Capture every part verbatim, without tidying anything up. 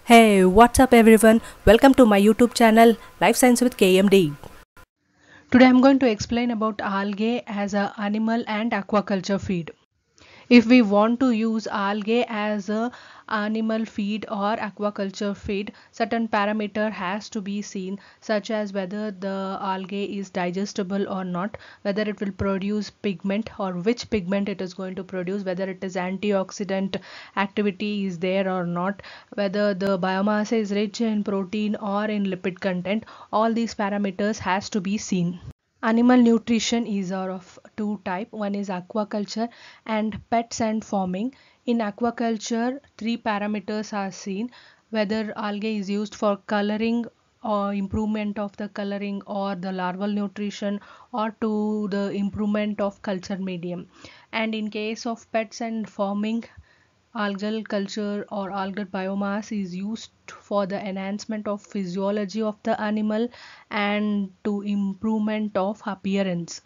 Hey, what's up everyone? Welcome to my YouTube channel Life Science with K M D. Today I'm going to explain about algae as a animal and aquaculture feed. If we want to use algae as a animal feed or aquaculture feed, certain parameter has to be seen, such as whether the algae is digestible or not, whether it will produce pigment or which pigment it is going to produce, whether it is antioxidant activity is there or not, whether the biomass is rich in protein or in lipid content. All these parameters has to be seen. Animal nutrition is of two type. One is aquaculture and pets and farming. In aquaculture, three parameters are seen: whether algae is used for coloring or improvement of the coloring, or the larval nutrition, or to the improvement of culture medium. And in case of pets and farming, algal culture or algal biomass is used for the enhancement of physiology of the animal and to improvement of appearance.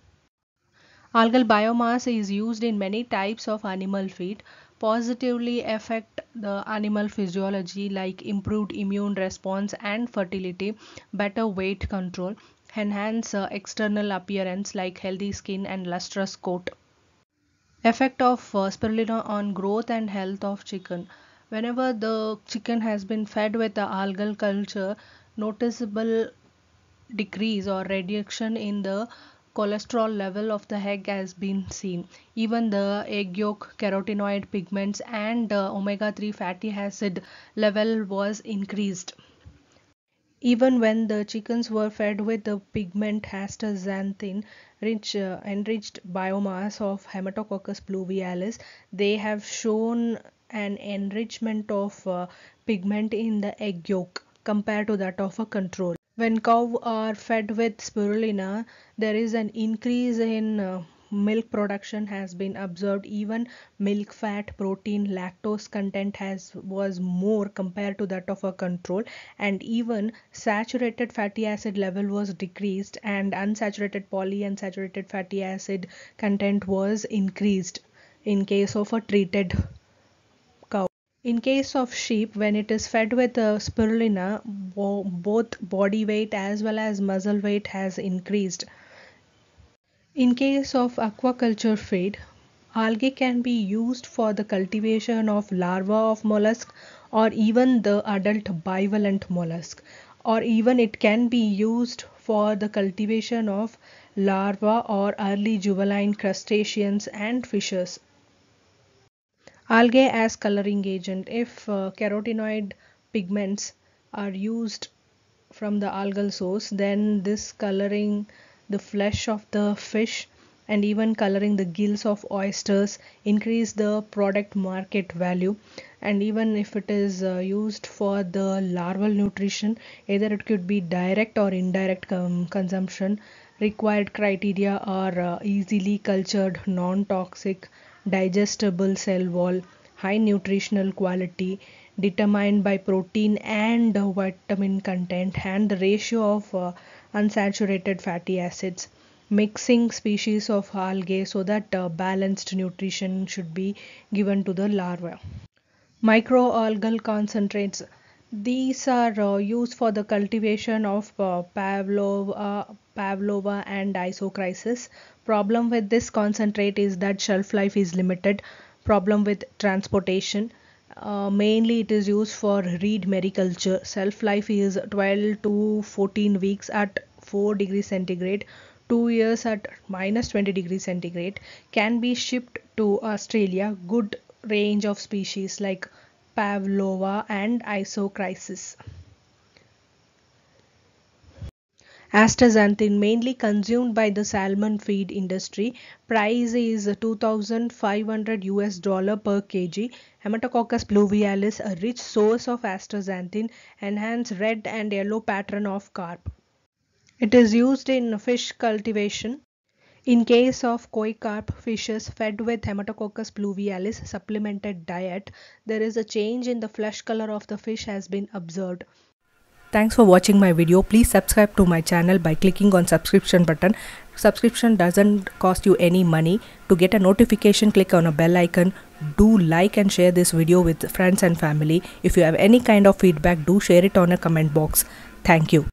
Algal biomass is used in many types of animal feed, positively affect the animal physiology like improved immune response and fertility, better weight control, enhance uh, external appearance like healthy skin and lustrous coat. Effect of uh, spirulina on growth and health of chicken. Whenever the chicken has been fed with the algal culture, noticeable decrease or reduction in the cholesterol level of the egg has been seen. Even the egg yolk carotenoid pigments and uh, omega three fatty acid level was increased. Even when the chickens were fed with the pigment astaxanthin rich uh, enriched biomass of Haematococcus pluvialis, they have shown an enrichment of uh, pigment in the egg yolk compared to that of a control. When cows are fed with spirulina, there is an increase in uh, milk production has been observed. Even milk fat, protein, lactose content has was more compared to that of a control, and even saturated fatty acid level was decreased and unsaturated polyunsaturated fatty acid content was increased in case of a treated cow. In case of sheep, when it is fed with uh, spirulina, bo both body weight as well as muscle weight has increased. In case of aquaculture feed, algae can be used for the cultivation of larvae of mollusk or even the adult bivalent mollusk, or even it can be used for the cultivation of larvae or early juvenile crustaceans and fishes. Algae as coloring agent. If uh, carotenoid pigments are used from the algal source, then this coloring the flesh of the fish and even coloring the gills of oysters increase the product market value. And even if it is uh, used for the larval nutrition, either it could be direct or indirect um, consumption. Required criteria are uh, easily cultured, non-toxic, digestible cell wall, high nutritional quality, determined by protein and uh, vitamin content, and the ratio of uh, unsaturated fatty acids. Mixing species of algae so that uh, balanced nutrition should be given to the larva. Microalgal concentrates. These are uh, used for the cultivation of uh, Pavlova, Pavlova and Isochrysis. Problem with this concentrate is that shelf life is limited. Problem with transportation. Uh, mainly it is used for reed mariculture. Shelf life is twelve to fourteen weeks at four degrees centigrade, two years at minus twenty degrees centigrade. Can be shipped to Australia. Good range of species like Pavlova and Isochrysis. Astaxanthin mainly consumed by the salmon feed industry. Price is two thousand five hundred U S dollar per kg. Haematococcus pluvialis, a rich source of astaxanthin, enhance red and yellow pattern of carp. It is used in fish cultivation. In case of koi carp fishes fed with Haematococcus pluvialis supplemented diet, there is a change in the flesh color of the fish has been observed. Thanks for watching my video. Please subscribe to my channel by clicking on subscription button. Subscription doesn't cost you any money. To get a notification, click on a bell icon. do like and share this video with friends and family. If you have any kind of feedback, do share it on a comment box. Thank you.